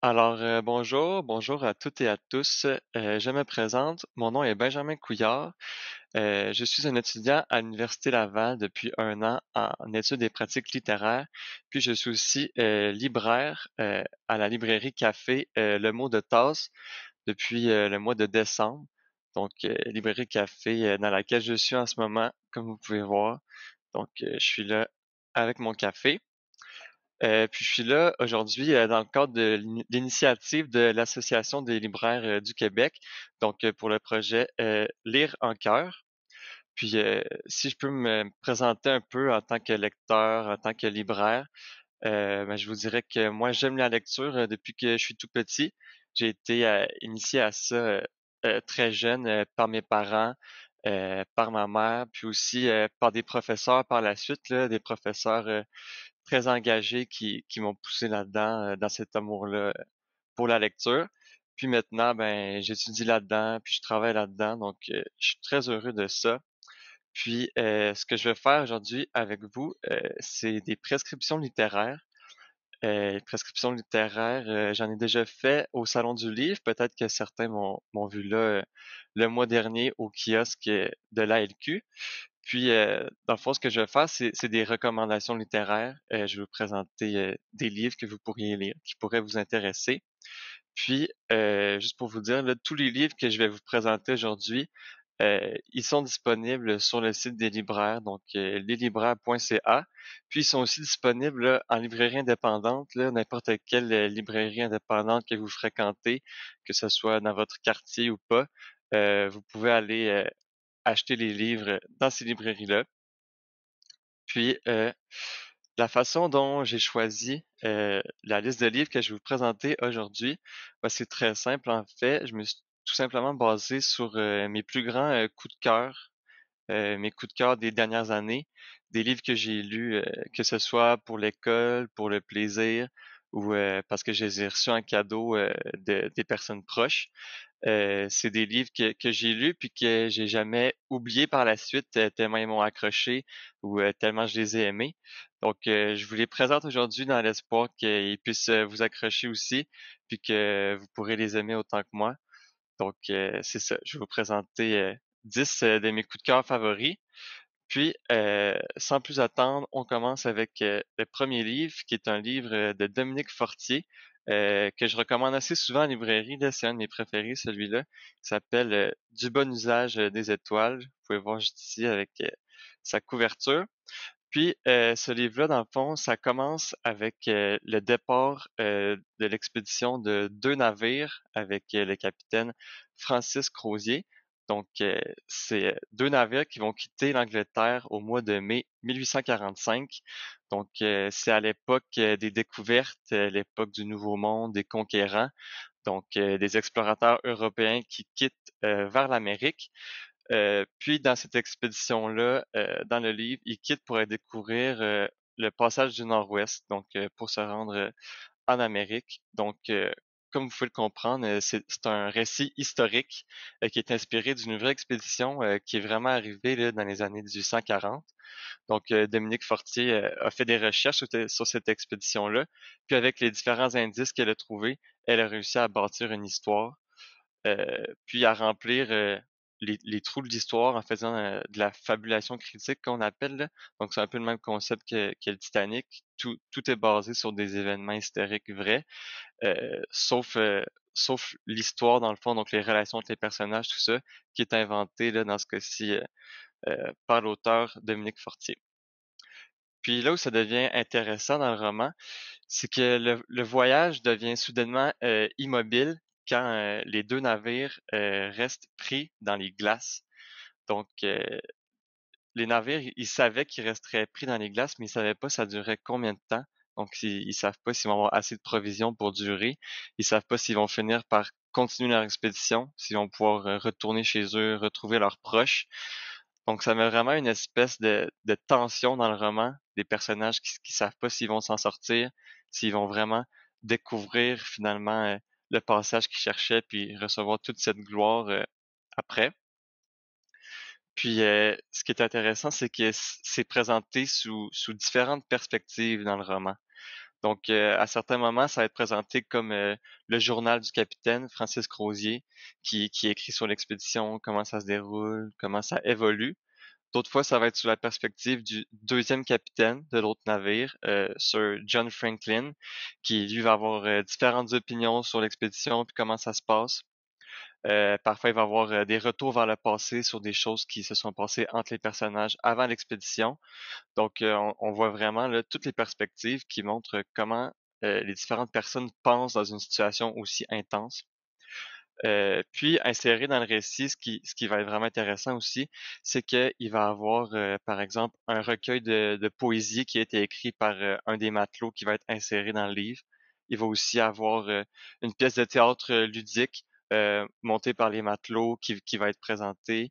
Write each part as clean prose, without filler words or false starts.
Bonjour à toutes et à tous. Je me présente, mon nom est Benjamin Couillard. Je suis un étudiant à l'Université Laval depuis un an en études et pratiques littéraires. Puis je suis aussi libraire à la librairie Café Le Mot de Tasse depuis le mois de décembre. Donc, librairie Café dans laquelle je suis en ce moment, comme vous pouvez voir. Donc, je suis là avec mon café. Puis je suis là aujourd'hui dans le cadre de l'initiative de l'Association des libraires du Québec, donc pour le projet Lire en cœur. Puis si je peux me présenter un peu en tant que lecteur, en tant que libraire, ben, je vous dirais que moi j'aime la lecture depuis que je suis tout petit. J'ai été initié à ça très jeune par mes parents, par ma mère, puis aussi par des professeurs par la suite, là, des professeurs très engagés qui m'ont poussé là-dedans, dans cet amour-là pour la lecture. Puis maintenant, ben, j'étudie là-dedans, puis je travaille là-dedans, donc je suis très heureux de ça. Puis ce que je vais faire aujourd'hui avec vous, c'est des prescriptions littéraires. Prescriptions littéraires, j'en ai déjà fait au Salon du Livre. Peut-être que certains m'ont vu là le mois dernier au kiosque de l'ALQ. Puis, dans le fond, ce que je vais faire, c'est des recommandations littéraires. Je vais vous présenter des livres que vous pourriez lire, qui pourraient vous intéresser. Puis, juste pour vous dire, là, tous les livres que je vais vous présenter aujourd'hui, ils sont disponibles sur le site des libraires, donc leslibraires.ca. Puis, ils sont aussi disponibles là, en librairie indépendante, là, n'importe quelle librairie indépendante que vous fréquentez, que ce soit dans votre quartier ou pas. Vous pouvez aller acheter les livres dans ces librairies-là. Puis, la façon dont j'ai choisi la liste de livres que je vais vous présenter aujourd'hui, ben, c'est très simple en fait. Je me suis tout simplement basé sur mes plus grands coups de cœur, mes coups de cœur des dernières années, des livres que j'ai lus, que ce soit pour l'école, pour le plaisir ou parce que je les ai reçus en cadeau des personnes proches. C'est des livres que j'ai lus puis que j'ai jamais oublié par la suite, tellement ils m'ont accroché ou tellement je les ai aimés. Donc, je vous les présente aujourd'hui dans l'espoir qu'ils puissent vous accrocher aussi, puis que vous pourrez les aimer autant que moi. Donc, c'est ça. Je vais vous présenter 10 de mes coups de cœur favoris. Puis, sans plus attendre, on commence avec le premier livre, qui est un livre de Dominique Fortier, que je recommande assez souvent en librairie. Là, c'est un de mes préférés, celui-là. Il s'appelle Du bon usage des étoiles. Vous pouvez voir juste ici avec sa couverture. Puis, ce livre-là, dans le fond, ça commence avec le départ de l'expédition de deux navires avec le capitaine Francis Crozier. Donc, c'est deux navires qui vont quitter l'Angleterre au mois de mai 1845. Donc, c'est à l'époque des découvertes, l'époque du Nouveau Monde, des conquérants, donc des explorateurs européens qui quittent vers l'Amérique. Puis dans cette expédition-là, dans le livre, il quitte pour aller découvrir le passage du Nord-Ouest, donc pour se rendre en Amérique. Donc, comme vous pouvez le comprendre, c'est un récit historique qui est inspiré d'une vraie expédition qui est vraiment arrivée là, dans les années 1840. Donc, Dominique Fortier a fait des recherches sur cette expédition-là. Puis avec les différents indices qu'elle a trouvés, elle a réussi à bâtir une histoire puis à remplir les trous de l'histoire en faisant de la fabulation critique qu'on appelle. Là. Donc c'est un peu le même concept que le Titanic. Tout est basé sur des événements historiques vrais, sauf sauf l'histoire dans le fond, donc les relations entre les personnages, tout ça, qui est inventé là dans ce cas-ci par l'auteur Dominique Fortier. Puis là où ça devient intéressant dans le roman, c'est que le voyage devient soudainement immobile quand les deux navires restent pris dans les glaces. Donc, les navires, ils savaient qu'ils resteraient pris dans les glaces, mais ils savaient pas ça durait combien de temps. Donc, ils savent pas s'ils vont avoir assez de provisions pour durer. Ils savent pas s'ils vont finir par continuer leur expédition, s'ils vont pouvoir retourner chez eux, retrouver leurs proches. Donc, ça met vraiment une espèce de tension dans le roman, des personnages qui savent pas s'ils vont s'en sortir, s'ils vont vraiment découvrir finalement le passage qu'ils cherchaient, puis recevoir toute cette gloire après. Puis, ce qui est intéressant, c'est que c'est présenté sous différentes perspectives dans le roman. Donc, à certains moments, ça va être présenté comme le journal du capitaine Francis Crozier, qui écrit sur l'expédition, comment ça se déroule, comment ça évolue. D'autres fois, ça va être sous la perspective du deuxième capitaine de l'autre navire, Sir John Franklin, qui lui va avoir différentes opinions sur l'expédition puis comment ça se passe. Parfois, il va y avoir des retours vers le passé sur des choses qui se sont passées entre les personnages avant l'expédition. Donc, on voit vraiment là, toutes les perspectives qui montrent comment les différentes personnes pensent dans une situation aussi intense. Puis, insérer dans le récit, ce qui va être vraiment intéressant aussi, c'est qu'il va avoir, par exemple, un recueil de poésie qui a été écrit par un des matelots qui va être inséré dans le livre. Il va aussi avoir une pièce de théâtre ludique montée par les matelots qui va être présentée.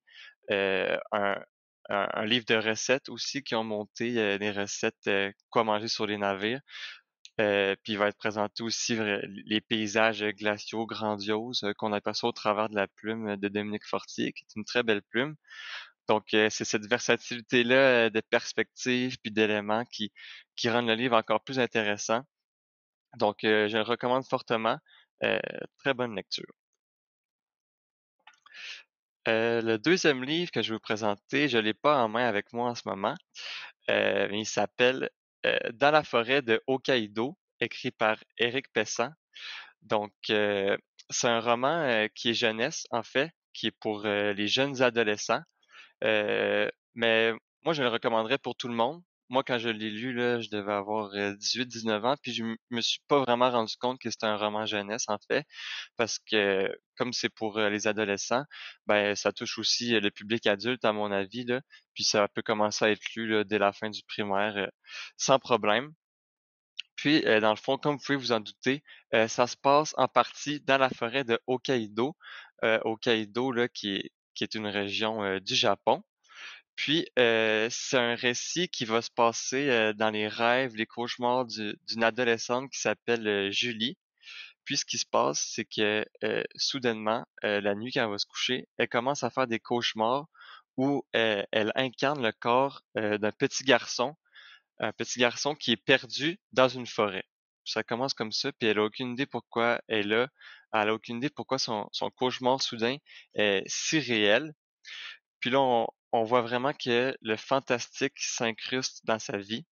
Un livre de recettes aussi qui ont monté des recettes quoi manger sur les navires. Puis il va être présenté aussi les paysages glaciaux grandioses qu'on aperçoit au travers de la plume de Dominique Fortier, qui est une très belle plume. Donc c'est cette versatilité-là de perspectives puis d'éléments qui rendent le livre encore plus intéressant. Donc je le recommande fortement. Euh, Très bonne lecture. Le deuxième livre que je vais vous présenter, je l'ai pas en main avec moi en ce moment. Mais il s'appelle Dans la forêt de Hokkaido, écrit par Éric Pessan. Donc, c'est un roman qui est jeunesse, en fait, qui est pour les jeunes adolescents. Mais moi, je le recommanderais pour tout le monde. Moi, quand je l'ai lu, là, je devais avoir 18-19 ans, puis je me suis pas vraiment rendu compte que c'était un roman jeunesse, en fait, parce que comme c'est pour les adolescents, ben ça touche aussi le public adulte, à mon avis, là, puis ça peut commencer à être lu là, dès la fin du primaire sans problème. Puis, dans le fond, comme vous pouvez vous en douter, ça se passe en partie dans la forêt de Hokkaido. Hokkaido, là, qui est une région du Japon. Puis, c'est un récit qui va se passer dans les rêves, les cauchemars d'une adolescente qui s'appelle Julie. Puis, ce qui se passe, c'est que soudainement, la nuit quand elle va se coucher, elle commence à faire des cauchemars où elle incarne le corps d'un petit garçon, un petit garçon qui est perdu dans une forêt. Ça commence comme ça, puis elle a aucune idée pourquoi elle est là. Elle a aucune idée pourquoi son cauchemar soudain est si réel. Puis là, on voit vraiment que le fantastique s'incruste dans sa vie.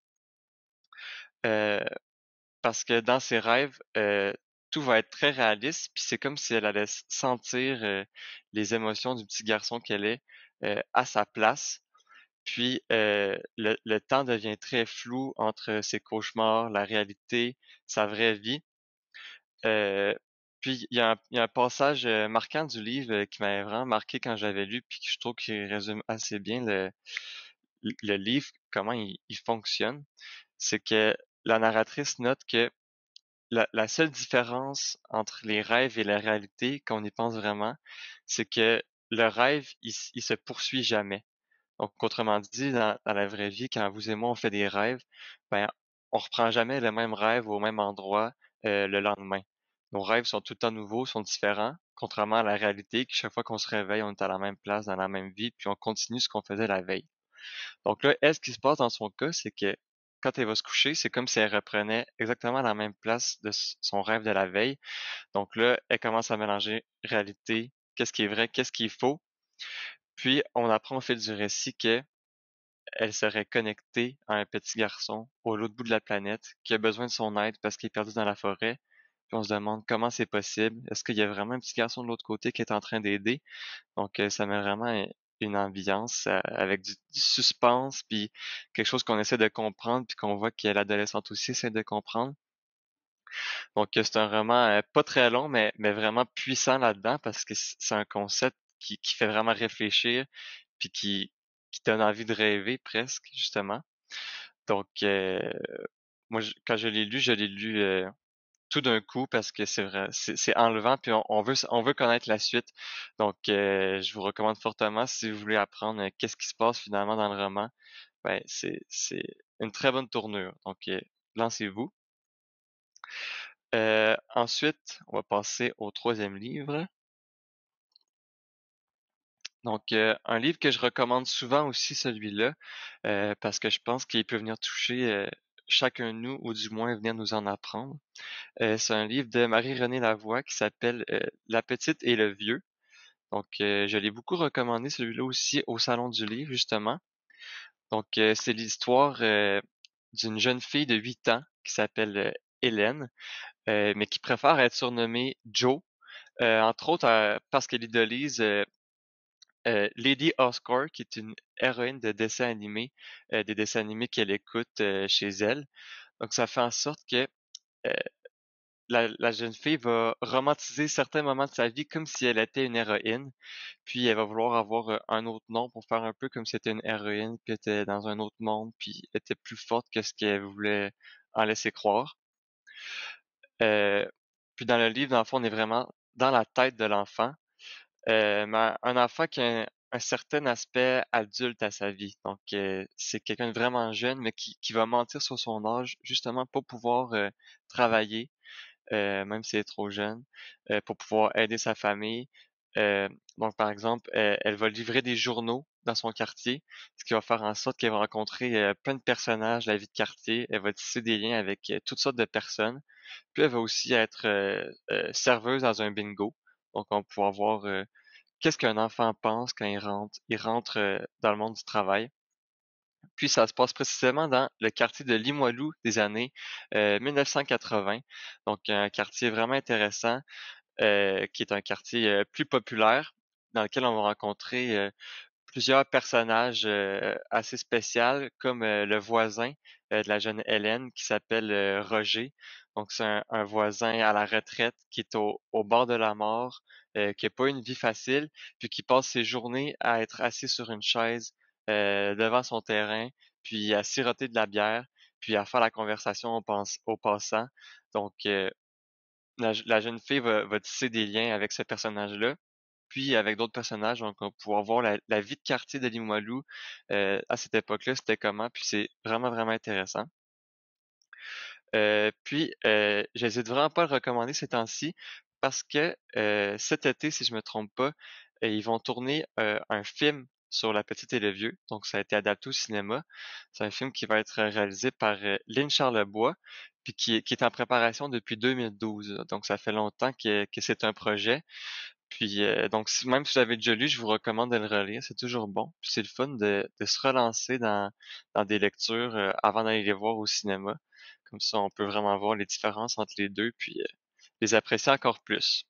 Euh, Parce que dans ses rêves, tout va être très réaliste, puis c'est comme si elle allait sentir les émotions du petit garçon qu'elle est à sa place. Puis le temps devient très flou entre ses cauchemars, la réalité, sa vraie vie. Euh, Puis il y a un passage marquant du livre qui m'avait vraiment marqué quand j'avais lu, puis que je trouve qu'il résume assez bien le livre, comment il fonctionne. C'est que la narratrice note que la seule différence entre les rêves et la réalité, quand on y pense vraiment, c'est que le rêve, il se poursuit jamais. Donc, autrement dit, dans la vraie vie, quand vous et moi, on fait des rêves, ben, on reprend jamais le même rêve au même endroit le lendemain. Nos rêves sont tout le temps nouveaux, sont différents, contrairement à la réalité, que chaque fois qu'on se réveille, on est à la même place, dans la même vie, puis on continue ce qu'on faisait la veille. Donc là, elle, ce qui se passe dans son cas, c'est que quand elle va se coucher, c'est comme si elle reprenait exactement la même place de son rêve de la veille. Donc là, elle commence à mélanger réalité, qu'est-ce qui est vrai, qu'est-ce qui est faux. Puis, on apprend au fil du récit que elle serait connectée à un petit garçon au l'autre bout de la planète qui a besoin de son aide parce qu'il est perdu dans la forêt. Puis on se demande comment c'est possible. Est-ce qu'il y a vraiment un petit garçon de l'autre côté qui est en train d'aider? Donc ça met vraiment une ambiance avec du suspense puis quelque chose qu'on essaie de comprendre puis qu'on voit que l'adolescente aussi essaie de comprendre. Donc c'est un roman pas très long mais vraiment puissant là-dedans parce que c'est un concept qui fait vraiment réfléchir puis qui donne envie de rêver presque justement. Donc, moi, quand je l'ai lu tout d'un coup parce que c'est vrai, c'est enlevant, puis on veut connaître la suite. Donc, je vous recommande fortement si vous voulez apprendre qu'est-ce qui se passe finalement dans le roman. Ben, c'est une très bonne tournure. Donc, lancez-vous. Ensuite, on va passer au troisième livre. Donc, un livre que je recommande souvent aussi, celui-là, parce que je pense qu'il peut venir toucher chacun de nous, ou du moins venir nous en apprendre. C'est un livre de Marie-Renée Lavoie qui s'appelle La petite et le vieux. Donc, je l'ai beaucoup recommandé celui-là aussi au Salon du Livre, justement. Donc, c'est l'histoire d'une jeune fille de 8 ans qui s'appelle Hélène, mais qui préfère être surnommée Jo, entre autres parce qu'elle idolise Lady Oscar, qui est une héroïne de dessins animés, des dessins animés qu'elle écoute chez elle. Donc, ça fait en sorte que euh, la jeune fille va romantiser certains moments de sa vie comme si elle était une héroïne, puis elle va vouloir avoir un autre nom pour faire un peu comme si c'était une héroïne, puis était dans un autre monde, puis était plus forte que ce qu'elle voulait en laisser croire. Euh, Puis dans le livre, dans le fond, on est vraiment dans la tête de l'enfant, mais un enfant qui a un certain aspect adulte à sa vie. Donc, c'est quelqu'un de vraiment jeune, mais qui va mentir sur son âge, justement pour pouvoir travailler, même s'il est trop jeune, pour pouvoir aider sa famille. Euh, donc, par exemple, elle va livrer des journaux dans son quartier, ce qui va faire en sorte qu'elle va rencontrer plein de personnages de la vie de quartier. Elle va tisser des liens avec toutes sortes de personnes. Puis, elle va aussi être serveuse dans un bingo. Donc, on va pouvoir voir qu'est-ce qu'un enfant pense quand il rentre dans le monde du travail. Puis ça se passe précisément dans le quartier de Limoilou des années 1980. Donc un quartier vraiment intéressant, qui est un quartier plus populaire, dans lequel on va rencontrer plusieurs personnages assez spéciaux, comme le voisin de la jeune Hélène qui s'appelle Roger. Donc c'est un voisin à la retraite qui est au bord de la mort, qui n'a pas une vie facile, puis qui passe ses journées à être assis sur une chaise devant son terrain, puis à siroter de la bière, puis à faire la conversation au passant. Donc la jeune fille va tisser des liens avec ce personnage-là, puis avec d'autres personnages, donc on va pouvoir voir la vie de quartier de Limoilou à cette époque-là, c'était comment, puis c'est vraiment, vraiment intéressant. Puis, j'hésite vraiment pas à le recommander ces temps-ci parce que cet été, si je me trompe pas, ils vont tourner un film sur La Petite et le Vieux. Donc, ça a été adapté au cinéma. C'est un film qui va être réalisé par Lynn Charlebois, puis qui est en préparation depuis 2012. Donc, ça fait longtemps que c'est un projet. Puis, donc, même si vous l'avez déjà lu, je vous recommande de le relire. C'est toujours bon. Puis, c'est le fun de se relancer dans des lectures avant d'aller les voir au cinéma. Comme ça, on peut vraiment voir les différences entre les deux, puis les apprécier encore plus.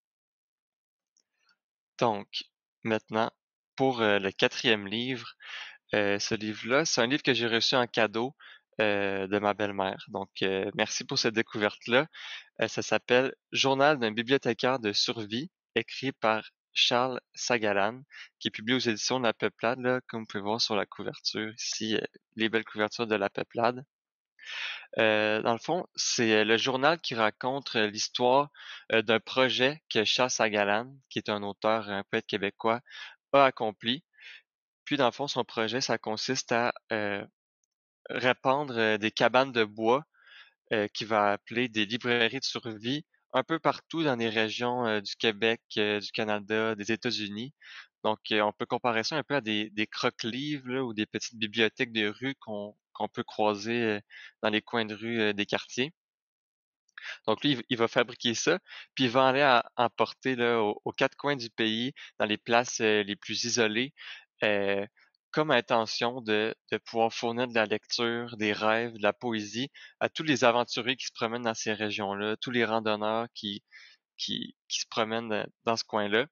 Donc, maintenant, pour le quatrième livre, ce livre-là, c'est un livre que j'ai reçu en cadeau de ma belle-mère. Donc, merci pour cette découverte-là. Ça s'appelle Journal d'un bibliothécaire de survie, écrit par Charles Sagalan, qui est publié aux éditions de La Peuplade, là, comme vous pouvez voir sur la couverture ici, les belles couvertures de La Peuplade. Dans le fond, c'est le journal qui raconte l'histoire d'un projet que Charles Sagalan, qui est un auteur, un poète québécois, a accompli. Puis, dans le fond, son projet, ça consiste à répandre des cabanes de bois qu'il va appeler des librairies de survie un peu partout dans les régions du Québec, du Canada, des États-Unis. Donc, on peut comparer ça un peu à des croque-livres là, ou des petites bibliothèques de rue qu'on peut croiser dans les coins de rue des quartiers. Donc, lui, il va fabriquer ça, puis il va aller emporter là, aux quatre coins du pays, dans les places les plus isolées, euh, comme intention de pouvoir fournir de la lecture, des rêves, de la poésie à tous les aventuriers qui se promènent dans ces régions-là, tous les randonneurs qui se promènent dans ce coin-là.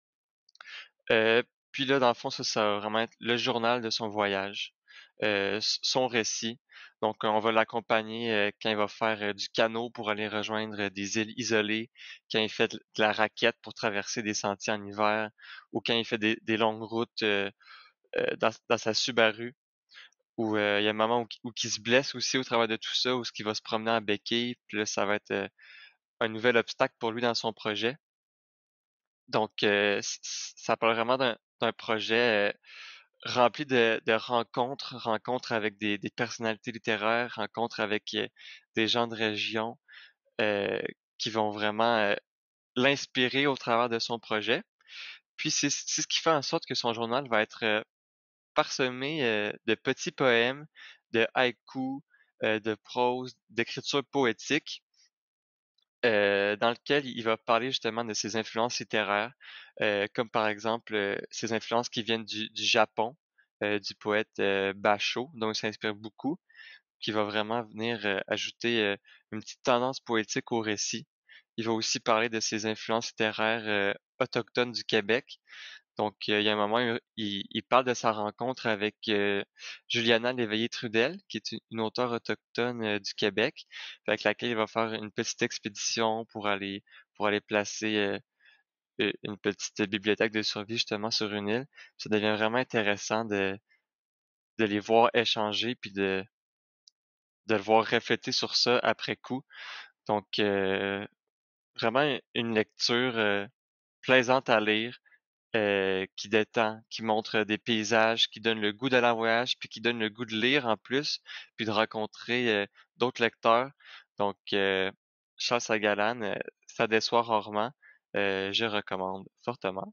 Puis là, dans le fond, ça va vraiment être le journal de son voyage, son récit. Donc, on va l'accompagner quand il va faire du canot pour aller rejoindre des îles isolées, quand il fait de la raquette pour traverser des sentiers en hiver, ou quand il fait des longues routes dans sa Subaru, où il y a un moment où il se blesse aussi au travers de tout ça, où il va se promener en béquille, puis là, ça va être un nouvel obstacle pour lui dans son projet. Donc, ça parle vraiment d'un projet rempli de rencontres avec des personnalités littéraires, rencontres avec des gens de région euh, qui vont vraiment l'inspirer au travers de son projet. Puis c'est ce qui fait en sorte que son journal va être parsemé de petits poèmes, de haïkus, de prose, d'écriture poétique, dans lequel il va parler justement de ses influences littéraires, comme par exemple ses influences qui viennent du Japon, du poète Basho, dont il s'inspire beaucoup, qui va vraiment venir ajouter une petite tendance poétique au récit. Il va aussi parler de ses influences littéraires autochtones du Québec. Donc, il y a un moment, il parle de sa rencontre avec Juliana Léveillé-Trudel, qui est une auteure autochtone du Québec, avec laquelle il va faire une petite expédition pour aller placer une petite bibliothèque de survie justement sur une île. Ça devient vraiment intéressant de les voir échanger puis de le voir refléter sur ça après coup. Donc, vraiment une lecture plaisante à lire, qui détend, qui montre des paysages, qui donne le goût d'aller en voyage, puis qui donne le goût de lire en plus, puis de rencontrer d'autres lecteurs. Donc, Charles Sagalan, ça déçoit rarement. Je recommande fortement.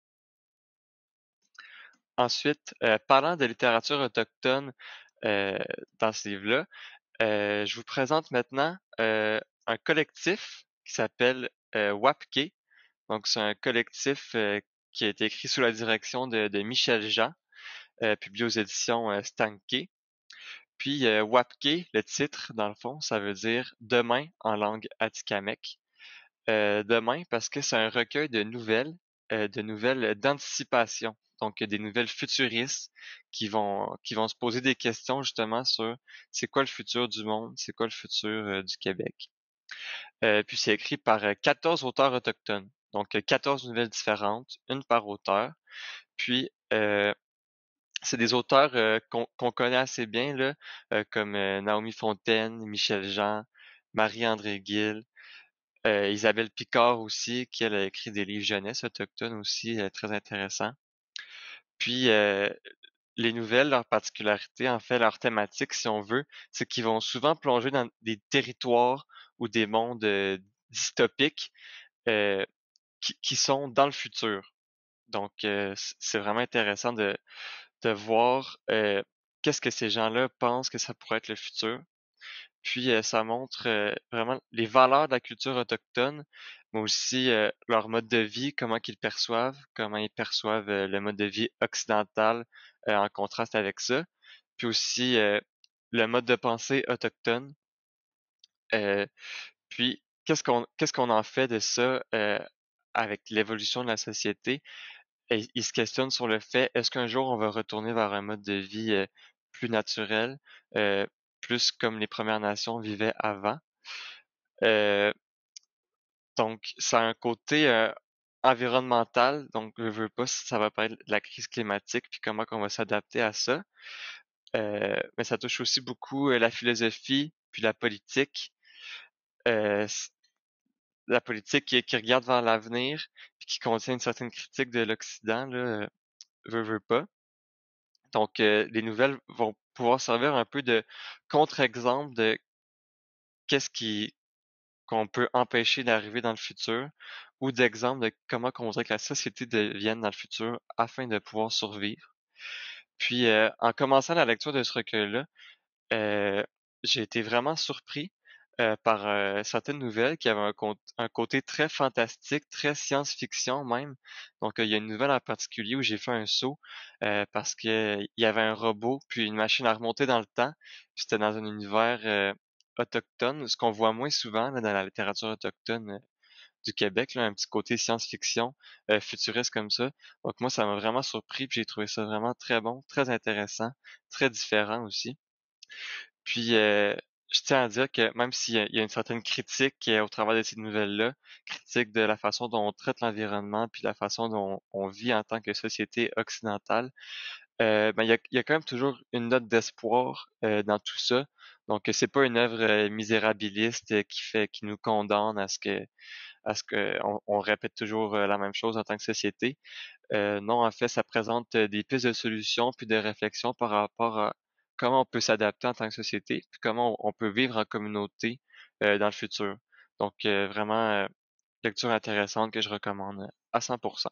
Ensuite, parlant de littérature autochtone euh, dans ce livre-là, je vous présente maintenant un collectif qui s'appelle WAPK. Donc, c'est un collectif qui a été écrit sous la direction de Michel Jean, publié aux éditions Stanké. Puis, WAPK, le titre, dans le fond, ça veut dire demain en langue atikamekw. Demain parce que c'est un recueil de nouvelles d'anticipation, donc des nouvelles futuristes qui vont se poser des questions justement sur c'est quoi le futur du monde, c'est quoi le futur du Québec. Puis c'est écrit par 14 auteurs autochtones, donc 14 nouvelles différentes, une par auteur. Puis c'est des auteurs qu'on connaît assez bien là, comme Naomi Fontaine, Michel Jean, Marie-André Gill. Isabelle Picard aussi, qui elle a écrit des livres jeunesse autochtones aussi, très intéressants. Puis les nouvelles, leur particularité, en fait, leur thématique, si on veut, c'est qu'ils vont souvent plonger dans des territoires ou des mondes dystopiques euh, qui sont dans le futur. Donc, c'est vraiment intéressant de voir qu'est-ce que ces gens-là pensent que ça pourrait être le futur. Puis ça montre vraiment les valeurs de la culture autochtone, mais aussi leur mode de vie, comment ils perçoivent le mode de vie occidental en contraste avec ça. Puis aussi le mode de pensée autochtone. Euh, puis qu'est-ce qu'on en fait de ça avec l'évolution de la société? Et ils se questionnent sur le fait, est-ce qu'un jour on va retourner vers un mode de vie plus naturel, euh, plus comme les Premières Nations vivaient avant? Euh, donc, ça a un côté environnemental, donc je veux pas si ça va parler de la crise climatique, puis comment on va s'adapter à ça. Mais ça touche aussi beaucoup la philosophie, puis la politique. La politique qui regarde vers l'avenir, puis qui contient une certaine critique de l'Occident, là, veut pas. Donc, les nouvelles vont pouvoir servir un peu de contre-exemple de qu'est-ce qui qu'on peut empêcher d'arriver dans le futur ou d'exemple de comment qu'on voudrait que la société devienne dans le futur afin de pouvoir survivre. Puis, en commençant la lecture de ce recueil-là, euh, j'ai été vraiment surpris par certaines nouvelles qui avaient un côté très fantastique, très science-fiction même. Donc, il y a une nouvelle en particulier où j'ai fait un saut parce que il y avait un robot puis une machine à remonter dans le temps. Puis c'était dans un univers autochtone, ce qu'on voit moins souvent là, dans la littérature autochtone du Québec, là, un petit côté science-fiction futuriste comme ça. Donc moi, ça m'a vraiment surpris, puis j'ai trouvé ça vraiment très bon, très intéressant, très différent aussi. Puis, je tiens à dire que même il y a une certaine critique au travers de ces nouvelles-là, critique de la façon dont on traite l'environnement, puis la façon dont on vit en tant que société occidentale, ben, il y a quand même toujours une note d'espoir dans tout ça. Donc, c'est pas une œuvre misérabiliste qui nous condamne à ce que on répète toujours la même chose en tant que société. Non, en fait, ça présente des pistes de solutions puis de réflexion par rapport à comment on peut s'adapter en tant que société, puis comment on peut vivre en communauté dans le futur. Donc, vraiment, lecture intéressante que je recommande à 100%.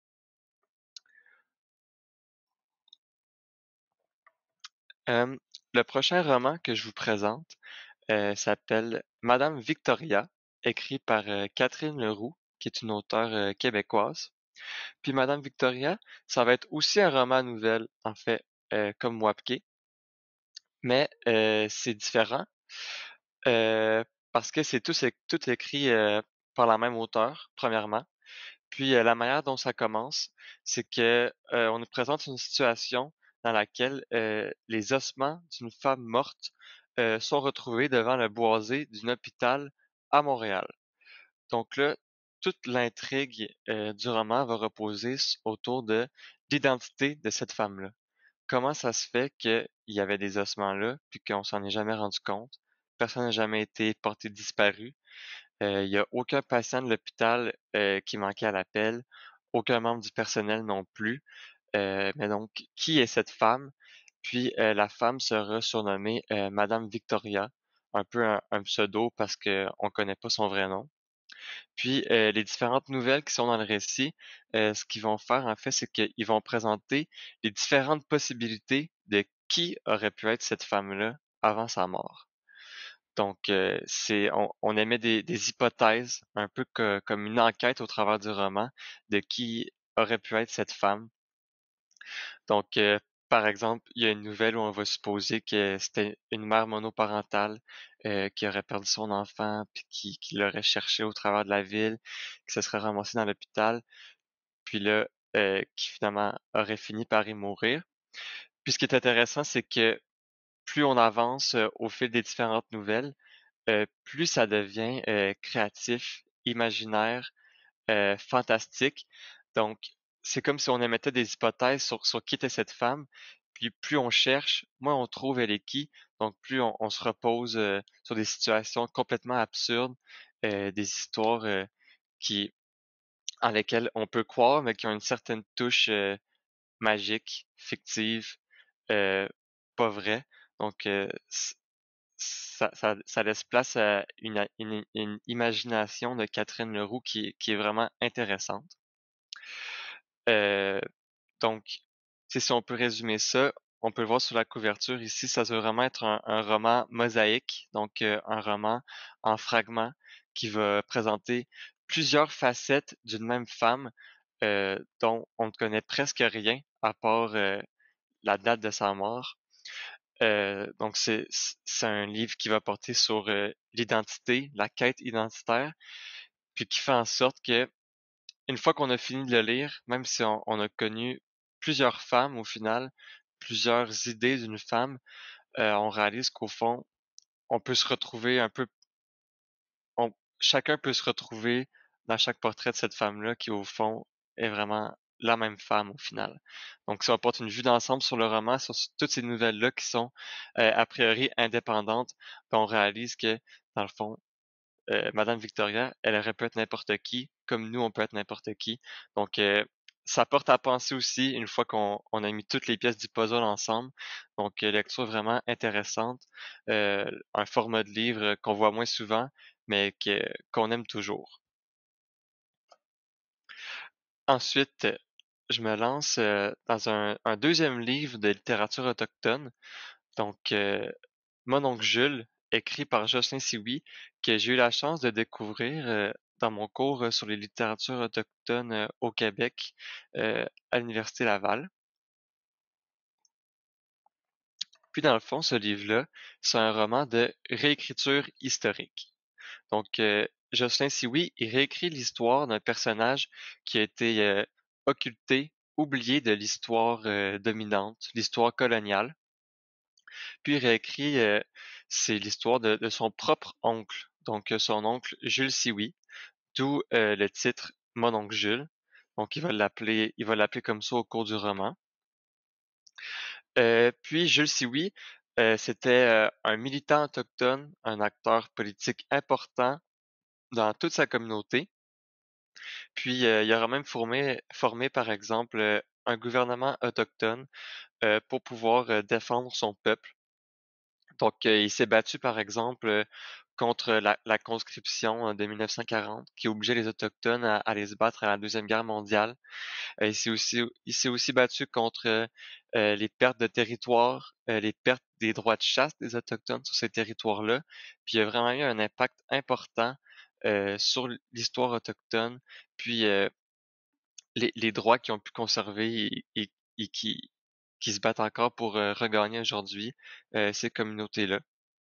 Euh, Le prochain roman que je vous présente s'appelle Madame Victoria, écrit par Catherine Leroux, qui est une auteure québécoise. Puis Madame Victoria, ça va être aussi un roman nouvelle, en fait, comme Wapke, mais c'est différent parce que tout écrit par la même auteure, premièrement. Puis la manière dont ça commence, c'est que on nous présente une situation dans laquelle les ossements d'une femme morte sont retrouvés devant le boisé d'un hôpital à Montréal. Donc là, toute l'intrigue du roman va reposer autour de l'identité de cette femme-là. Comment ça se fait qu'il y avait des ossements là, puis qu'on s'en est jamais rendu compte? Personne n'a jamais été porté disparu. Il y a aucun patient de l'hôpital qui manquait à l'appel, aucun membre du personnel non plus. Mais donc, qui est cette femme? Puis la femme sera surnommée Madame Victoria, un peu un pseudo parce qu'on connaît pas son vrai nom. Puis les différentes nouvelles qui sont dans le récit, ce qu'ils vont faire en fait, c'est qu'ils vont présenter les différentes possibilités de qui aurait pu être cette femme-là avant sa mort. Donc on émet des hypothèses, un peu comme une enquête au travers du roman de qui aurait pu être cette femme. Donc par exemple, il y a une nouvelle où on va supposer que c'était une mère monoparentale qui aurait perdu son enfant puis qui l'aurait cherché au travers de la ville, qui se serait ramassée dans l'hôpital, puis là qui finalement aurait fini par y mourir. Puis ce qui est intéressant, c'est que plus on avance au fil des différentes nouvelles, plus ça devient créatif, imaginaire, fantastique. Donc, c'est comme si on émettait des hypothèses sur qui était cette femme. Puis plus on cherche, moins on trouve elle est qui. Donc, plus on se repose sur des situations complètement absurdes, des histoires qui en lesquelles on peut croire, mais qui ont une certaine touche magique, fictive, euh, pas vraie. Donc, ça laisse place à une imagination de Catherine Leroux qui est vraiment intéressante. Euh, donc, si on peut résumer ça, on peut le voir sur la couverture ici, ça veut vraiment être un roman mosaïque, donc un roman en fragments qui va présenter plusieurs facettes d'une même femme dont on ne connaît presque rien à part la date de sa mort. Donc c'est un livre qui va porter sur l'identité, la quête identitaire, puis qui fait en sorte que une fois qu'on a fini de le lire, même si on a connu plusieurs femmes au final, plusieurs idées d'une femme, on réalise qu'au fond, on peut se retrouver un peu, on, chacun peut se retrouver dans chaque portrait de cette femme-là qui au fond est vraiment la même femme au final. Donc ça apporte une vue d'ensemble sur le roman, sur toutes ces nouvelles-là qui sont a priori indépendantes, puis on réalise que dans le fond, Madame Victoria, elle aurait pu être n'importe qui, comme nous, on peut être n'importe qui. Donc, ça porte à penser aussi une fois qu'on a mis toutes les pièces du puzzle ensemble. Donc, lecture vraiment intéressante. Un format de livre qu'on voit moins souvent, mais qu'on aime toujours. Ensuite, je me lance dans un deuxième livre de littérature autochtone. Donc, Mon oncle Jules, écrit par Jocelyn Sioui, que j'ai eu la chance de découvrir dans mon cours sur les littératures autochtones au Québec à l'Université Laval. Puis dans le fond, ce livre-là, c'est un roman de réécriture historique. Donc, Jocelyn Sioui, il réécrit l'histoire d'un personnage qui a été occulté, oublié de l'histoire dominante, l'histoire coloniale. Puis il réécrit, c'est l'histoire de son propre oncle, donc son oncle Jules Sioui, d'où le titre Mon oncle Jules. Donc il va l'appeler comme ça au cours du roman. Puis Jules Sioui, c'était un militant autochtone, un acteur politique important dans toute sa communauté. Puis il aura même formé par exemple un gouvernement autochtone pour pouvoir défendre son peuple. Donc il s'est battu par exemple contre la conscription de 1940 qui obligeait les Autochtones à aller se battre à la Deuxième Guerre mondiale. Il s'est aussi battu contre les pertes de territoire, les pertes des droits de chasse des Autochtones sur ces territoires-là. Puis il y a vraiment eu un impact important sur l'histoire autochtone, puis les droits qu'ils ont pu conserver et qui se battent encore pour regagner aujourd'hui ces communautés-là.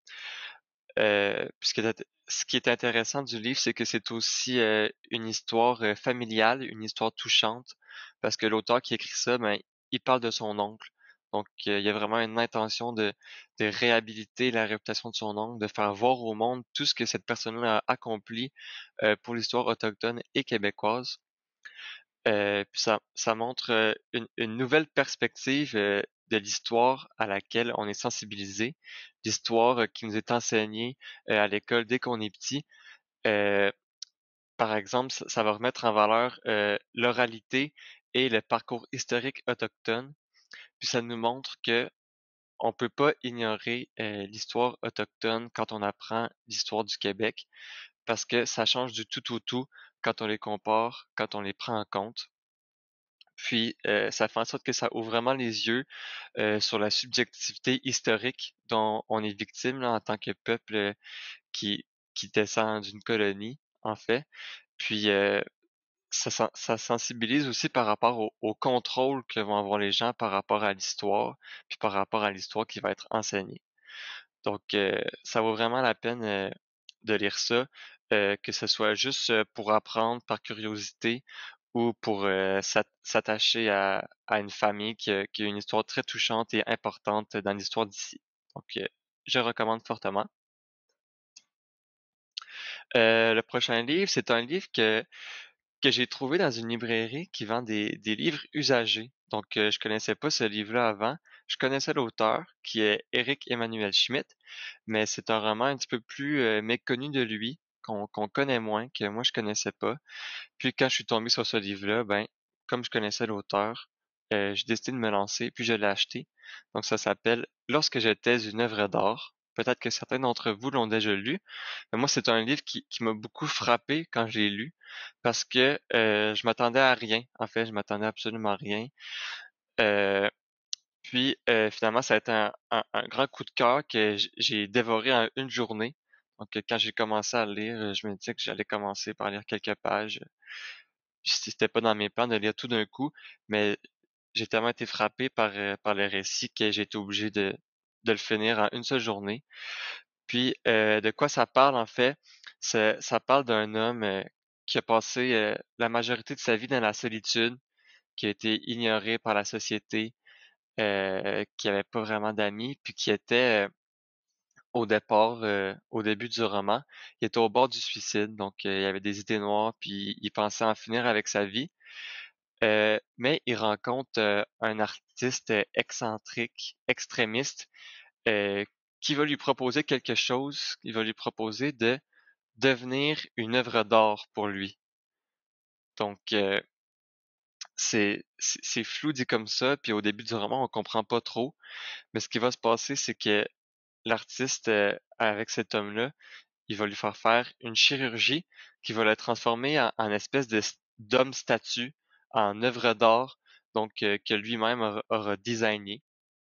Puis ce qui est intéressant du livre, c'est que c'est aussi une histoire familiale, une histoire touchante, parce que l'auteur qui écrit ça, ben, il parle de son oncle. Donc, il y a vraiment une intention de réhabiliter la réputation de son oncle, de faire voir au monde tout ce que cette personne-là a accompli pour l'histoire autochtone et québécoise. Puis ça montre une nouvelle perspective de l'histoire à laquelle on est sensibilisé, l'histoire qui nous est enseignée à l'école dès qu'on est petit. Euh, Par exemple, ça va remettre en valeur l'oralité et le parcours historique autochtone. Puis ça nous montre que on peut pas ignorer l'histoire autochtone quand on apprend l'histoire du Québec, parce que ça change du tout au tout quand on les compare, quand on les prend en compte. Puis, ça fait en sorte que ça ouvre vraiment les yeux sur la subjectivité historique dont on est victime là, en tant que peuple qui, qui descend d'une colonie, en fait. Puis, ça sensibilise aussi par rapport au contrôle que vont avoir les gens par rapport à l'histoire, puis par rapport à l'histoire qui va être enseignée. Donc, ça vaut vraiment la peine de lire ça, que ce soit juste pour apprendre par curiosité ou pour s'attacher à une famille qui a une histoire très touchante et importante dans l'histoire d'ici. Donc, je recommande fortement. Le prochain livre, c'est un livre que j'ai trouvé dans une librairie qui vend des livres usagés. Donc, je connaissais pas ce livre-là avant. Je connaissais l'auteur, qui est Éric Emmanuel Schmitt, mais c'est un roman un petit peu plus méconnu de lui, qu'on connaît moins, que moi je connaissais pas. Puis quand je suis tombé sur ce livre-là, ben, comme je connaissais l'auteur, j'ai décidé de me lancer, puis je l'ai acheté. Donc ça s'appelle Lorsque j'étais une œuvre d'art. Peut-être que certains d'entre vous l'ont déjà lu. Mais moi, c'est un livre qui m'a beaucoup frappé quand je l'ai lu, parce que je m'attendais à rien. En fait, je m'attendais absolument à rien. Euh, Finalement, ça a été un grand coup de cœur que j'ai dévoré en une journée. Donc, quand j'ai commencé à le lire, je me disais que j'allais commencer par lire quelques pages. C'était pas dans mes plans de lire tout d'un coup, mais j'ai tellement été frappé par le récit que j'ai été obligé de le finir en une seule journée. Puis, de quoi ça parle en fait? Ça parle d'un homme qui a passé la majorité de sa vie dans la solitude, qui a été ignoré par la société, qui avait pas vraiment d'amis, puis qui était au départ, au début du roman, il était au bord du suicide, donc il avait des idées noires, puis il pensait en finir avec sa vie. Mais il rencontre un artiste excentrique, extrémiste, euh, qui va lui proposer quelque chose, il va lui proposer de devenir une œuvre d'art pour lui. Donc, c'est flou dit comme ça, puis au début du roman, on comprend pas trop. Mais ce qui va se passer, c'est que l'artiste, avec cet homme-là, il va lui faire une chirurgie qui va le transformer en espèce d'homme statue, en œuvre d'art, donc que lui-même aura designé.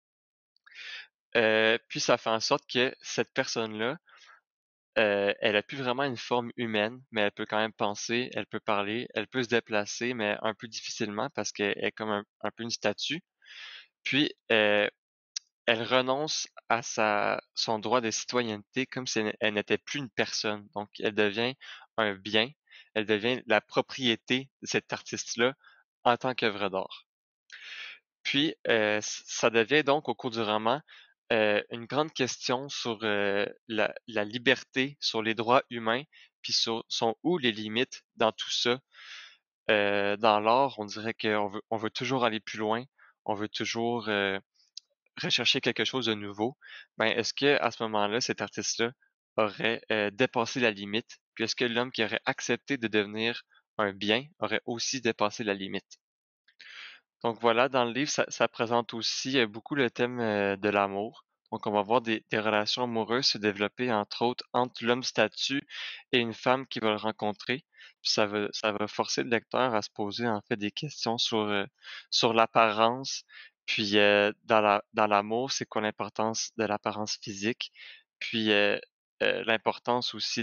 Puis ça fait en sorte que cette personne-là, elle a plus vraiment une forme humaine, mais elle peut quand même penser, elle peut parler, elle peut se déplacer, mais un peu difficilement parce qu'elle est comme un peu une statue. Puis elle renonce à son droit de citoyenneté comme si elle n'était plus une personne. Donc elle devient un bien, elle devient la propriété de cet artiste-là en tant qu'œuvre d'art. Puis, ça devient donc au cours du roman une grande question sur la liberté, sur les droits humains, puis sont où les limites dans tout ça. Dans l'art, on dirait on veut toujours aller plus loin, on veut toujours rechercher quelque chose de nouveau. Ben, est-ce que à ce moment-là, cet artiste-là aurait dépassé la limite? Puis est-ce que l'homme qui aurait accepté de devenir un bien aurait aussi dépassé la limite? Donc voilà, dans le livre, ça présente aussi beaucoup le thème de l'amour. Donc, on va voir des relations amoureuses se développer, entre autres, entre l'homme statue et une femme qui va le rencontrer. Puis ça va forcer le lecteur à se poser, en fait, des questions sur l'apparence. Puis, dans l'amour, c'est quoi l'importance de l'apparence physique? Puis, l'importance aussi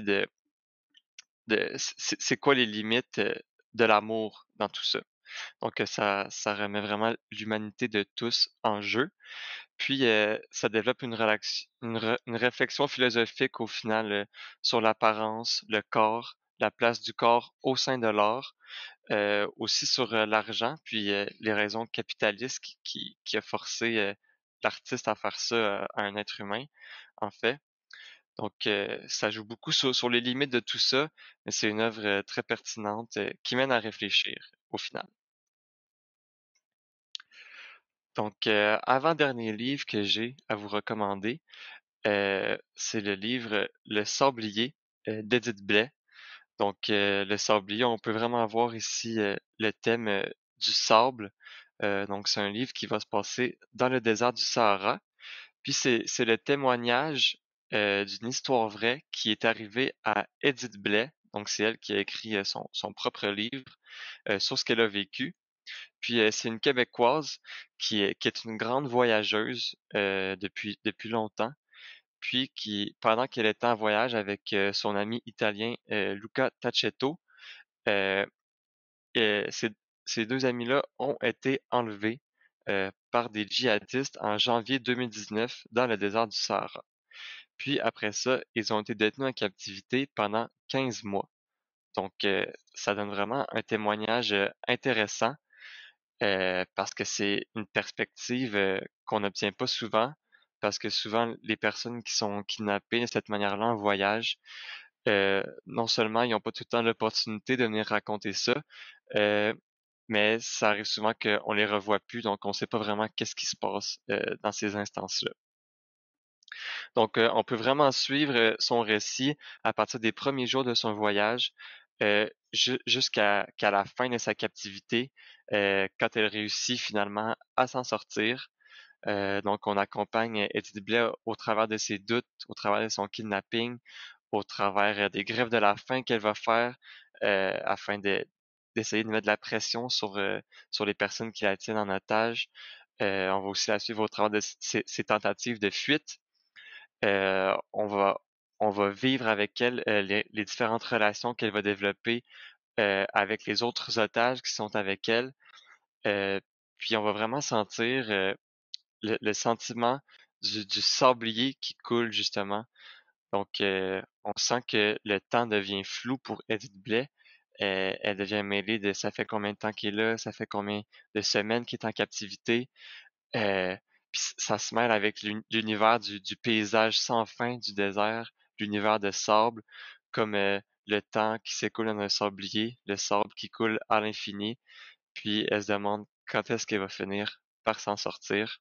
c'est quoi les limites de l'amour dans tout ça. Donc, ça remet vraiment l'humanité de tous en jeu. Puis, ça développe une réflexion philosophique au final sur l'apparence, le corps, la place du corps au sein de l'art, aussi sur l'argent, puis les raisons capitalistes qui a forcé l'artiste à faire ça à un être humain, en fait. Donc, ça joue beaucoup sur les limites de tout ça, mais c'est une œuvre très pertinente qui mène à réfléchir au final. Donc, avant-dernier livre que j'ai à vous recommander, c'est le livre Le Sablier d'Edith Blais. Donc, le sablier, on peut vraiment voir ici le thème du sable. Donc, c'est un livre qui va se passer dans le désert du Sahara. Puis, c'est le témoignage d'une histoire vraie qui est arrivée à Edith Blais. Donc, c'est elle qui a écrit son propre livre sur ce qu'elle a vécu. Puis c'est une Québécoise qui est une grande voyageuse depuis longtemps, puis qui, pendant qu'elle était en voyage avec son ami italien Luca Tacchetto, euh, ces, ces deux amis-là ont été enlevés par des djihadistes en janvier 2019 dans le désert du Sahara. Puis après ça, ils ont été détenus en captivité pendant 15 mois. Donc ça donne vraiment un témoignage intéressant parce que c'est une perspective qu'on n'obtient pas souvent, parce que souvent les personnes qui sont kidnappées de cette manière-là en voyage, non seulement ils n'ont pas tout le temps l'opportunité de venir raconter ça, euh, mais ça arrive souvent qu'on les revoit plus, donc on ne sait pas vraiment qu'est-ce qui se passe dans ces instances-là. Donc, on peut vraiment suivre son récit à partir des premiers jours de son voyage qu'à la fin de sa captivité, quand elle réussit finalement à s'en sortir. Donc, on accompagne Edith Blais au travers de ses doutes, au travers de son kidnapping, au travers des grèves de la faim qu'elle va faire afin d'essayer de mettre de la pression sur les personnes qui la tiennent en otage. On va aussi la suivre au travers de ses tentatives de fuite. Euh, on va, on va vivre avec elle les différentes relations qu'elle va développer avec les autres otages qui sont avec elle. Euh, Puis on va vraiment sentir le sentiment du sablier qui coule justement. Donc on sent que le temps devient flou pour Edith Blais. Elle devient mêlée de ça fait combien de temps qu'il est là, ça fait combien de semaines qu'il est en captivité. Euh, Puis ça se mêle avec l'univers du paysage sans fin du désert, l'univers de sable, comme le temps qui s'écoule dans un sablier, le sable qui coule à l'infini. Puis elle se demande quand est-ce qu'elle va finir par s'en sortir.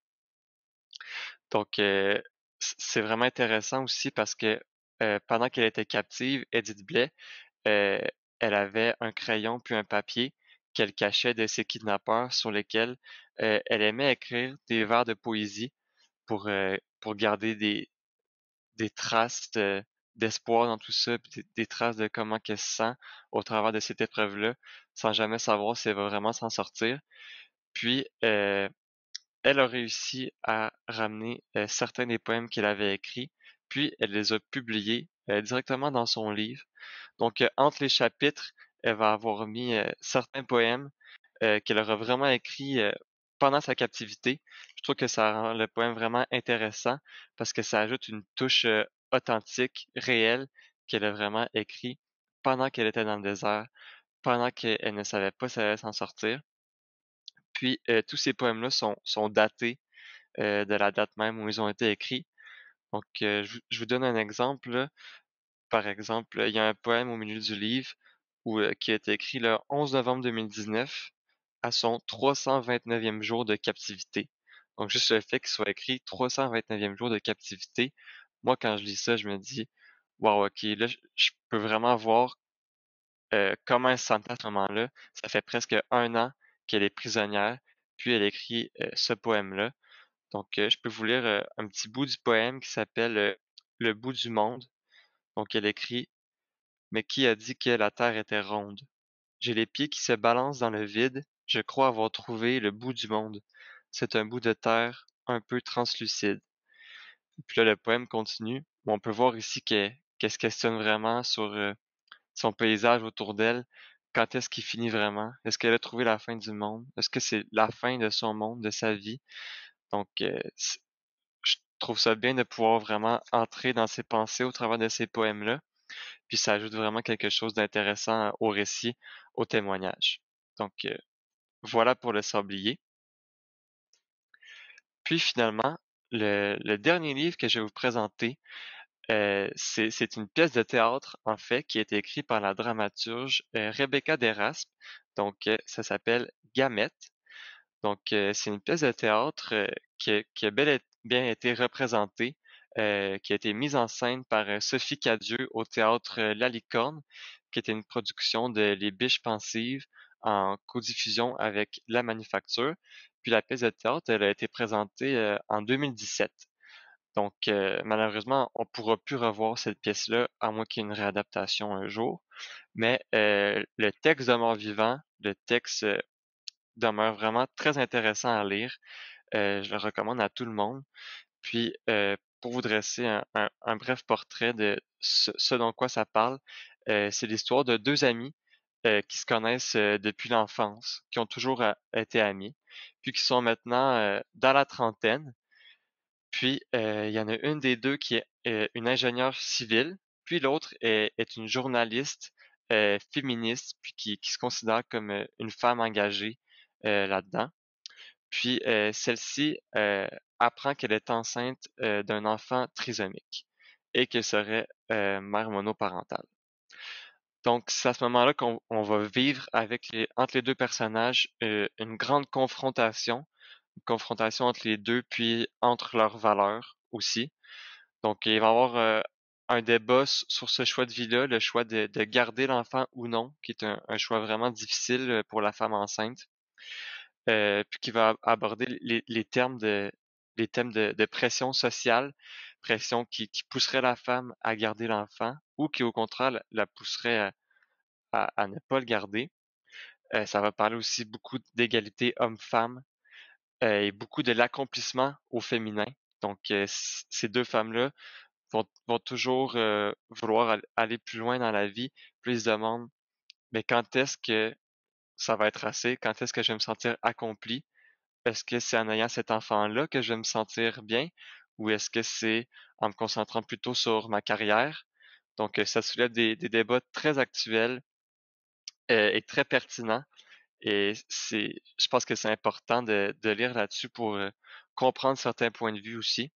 Donc c'est vraiment intéressant aussi parce que pendant qu'elle était captive, Edith Blais, euh, elle avait un crayon puis un papier qu'elle cachait de ses kidnappeurs sur lesquels elle aimait écrire des vers de poésie pour garder des traces d'espoir dans tout ça, puis des traces de comment qu'elle se sent au travers de cette épreuve-là, sans jamais savoir si elle va vraiment s'en sortir. Puis, elle a réussi à ramener certains des poèmes qu'elle avait écrits, puis elle les a publiés directement dans son livre. Donc, entre les chapitres, elle va avoir mis certains poèmes qu'elle aura vraiment écrits pendant sa captivité. Je trouve que ça rend le poème vraiment intéressant parce que ça ajoute une touche authentique, réelle, qu'elle a vraiment écrit pendant qu'elle était dans le désert, pendant qu'elle ne savait pas si elle allait s'en sortir. Puis, tous ces poèmes-là sont datés de la date même où ils ont été écrits. Donc, je vous donne un exemple, là. Par exemple, il y a un poème au milieu du livre qui a été écrit le 11 novembre 2019 à son 329e jour de captivité. Donc, juste le fait qu'il soit écrit 329e jour de captivité, moi, quand je lis ça, je me dis, wow, ok, là, je peux vraiment voir comment elle se sentait à ce moment-là. Ça fait presque un an qu'elle est prisonnière, puis elle écrit ce poème-là. Donc, je peux vous lire un petit bout du poème qui s'appelle Le bout du monde. Donc, elle écrit: Mais qui a dit que la terre était ronde? J'ai les pieds qui se balancent dans le vide. Je crois avoir trouvé le bout du monde. C'est un bout de terre un peu translucide. Puis là, le poème continue. On peut voir ici qu'elle se questionne vraiment sur son paysage autour d'elle. Quand est-ce qu'il finit vraiment? Est-ce qu'elle a trouvé la fin du monde? Est-ce que c'est la fin de son monde, de sa vie? Donc, je trouve ça bien de pouvoir vraiment entrer dans ses pensées au travers de ces poèmes-là. Puis ça ajoute vraiment quelque chose d'intéressant au récit, au témoignage. Donc, voilà pour le sablier. Puis finalement, le dernier livre que je vais vous présenter, c'est une pièce de théâtre, en fait, qui a été écrite par la dramaturge Rebecca Deraspe. Donc, ça s'appelle Gamette. Donc, c'est une pièce de théâtre qui a bien été représentée, qui a été mise en scène par Sophie Cadieux au théâtre La Licorne, qui était une production de Les Biches Pensives en codiffusion avec La Manufacture. Puis la pièce de théâtre, elle a été présentée en 2017. Donc, malheureusement, on pourra plus revoir cette pièce-là, à moins qu'il y ait une réadaptation un jour. Mais le texte de Mort-Vivant, le texte demeure vraiment très intéressant à lire. Je le recommande à tout le monde. Puis, pour vous dresser un bref portrait de ce dont quoi ça parle, c'est l'histoire de deux amis qui se connaissent depuis l'enfance, qui ont toujours été amis, puis qui sont maintenant dans la trentaine. Puis, il y en a une des deux qui est une ingénieure civile, puis l'autre est une journaliste féministe, puis qui se considère comme une femme engagée là-dedans. Puis celle-ci apprend qu'elle est enceinte d'un enfant trisomique et qu'elle serait mère monoparentale. Donc c'est à ce moment-là qu'on va vivre entre les deux personnages une grande confrontation, une confrontation entre les deux, puis entre leurs valeurs aussi. Donc il va y avoir un débat sur ce choix de vie-là, le choix de garder l'enfant ou non, qui est un choix vraiment difficile pour la femme enceinte. Puis qui va aborder les thèmes de pression sociale, pression qui pousserait la femme à garder l'enfant ou qui au contraire la pousserait à ne pas le garder. Ça va parler aussi beaucoup d'égalité homme-femme et beaucoup de l'accomplissement au féminin. Donc ces deux femmes-là vont toujours vouloir aller plus loin dans la vie, puis ils se demandent mais quand est-ce que ça va être assez? Quand est-ce que je vais me sentir accompli? Est-ce que c'est en ayant cet enfant-là que je vais me sentir bien ou est-ce que c'est en me concentrant plutôt sur ma carrière? Donc, ça soulève des débats très actuels et très pertinents. Et je pense que c'est important de lire là-dessus pour comprendre certains points de vue aussi.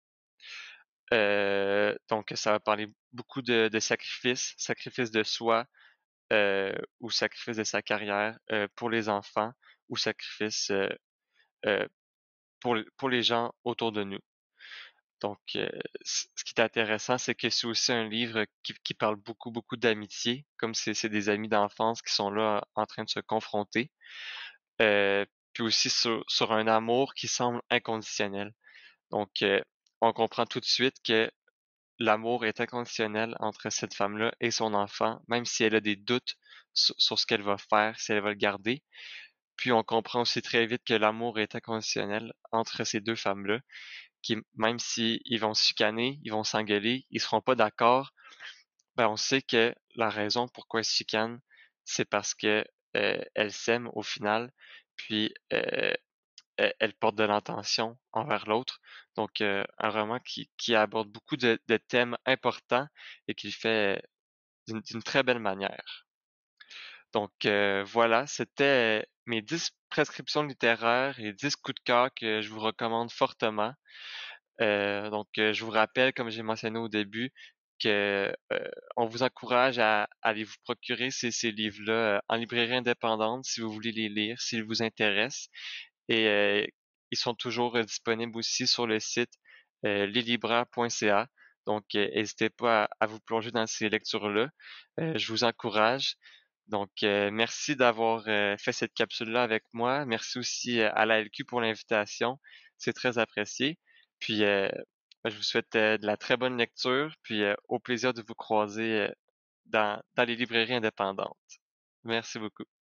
Donc, ça va parler beaucoup de sacrifices, sacrifice de soi ou sacrifice de sa carrière pour les enfants ou sacrifice euh, pour les gens autour de nous. Donc, ce qui est intéressant, c'est que c'est aussi un livre qui parle beaucoup, beaucoup d'amitié, comme c'est des amis d'enfance qui sont là en train de se confronter. Puis aussi sur un amour qui semble inconditionnel. Donc, on comprend tout de suite que l'amour est inconditionnel entre cette femme-là et son enfant, même si elle a des doutes sur ce qu'elle va faire, si elle va le garder. Puis on comprend aussi très vite que l'amour est inconditionnel entre ces deux femmes-là qui, même si ils vont se chicaner, ils vont s'engueuler, ils seront pas d'accord, ben on sait que la raison pourquoi ils se chicanent, c'est parce que elles s'aiment au final, puis elles portent de l'intention envers l'autre. Donc un roman qui aborde beaucoup de thèmes importants et qui le fait d'une très belle manière. Donc voilà, c'était mes 10 prescriptions littéraires et 10 coups de cœur que je vous recommande fortement. Donc, je vous rappelle, comme j'ai mentionné au début, que on vous encourage à aller vous procurer ces livres-là en librairie indépendante si vous voulez les lire, s'ils vous intéressent. Et ils sont toujours disponibles aussi sur le site leslibraires.ca. Donc, n'hésitez pas à vous plonger dans ces lectures-là. Je vous encourage. Donc, merci d'avoir fait cette capsule-là avec moi. Merci aussi à la LQ pour l'invitation. c'est très apprécié. Puis, je vous souhaite de la très bonne lecture, puis au plaisir de vous croiser dans les librairies indépendantes. Merci beaucoup.